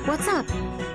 What's up?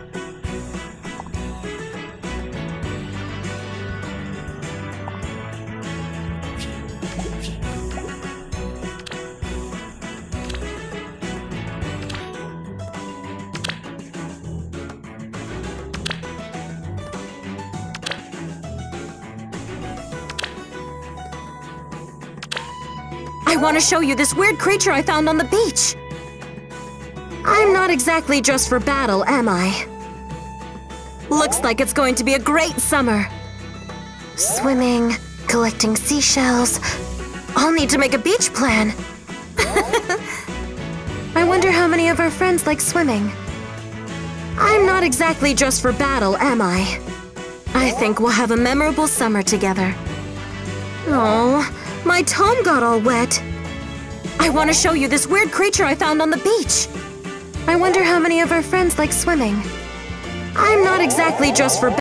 I want to show you this weird creature I found on the beach. I'm not exactly dressed for battle, am I? Looks like it's going to be a great summer. Swimming, collecting seashells. I'll need to make a beach plan. I wonder how many of our friends like swimming. I'm not exactly dressed for battle, am I? I think we'll have a memorable summer together. Oh, my tome got all wet. I want to show you this weird creature I found on the beach. I wonder how many of our friends like swimming. I'm not exactly dressed for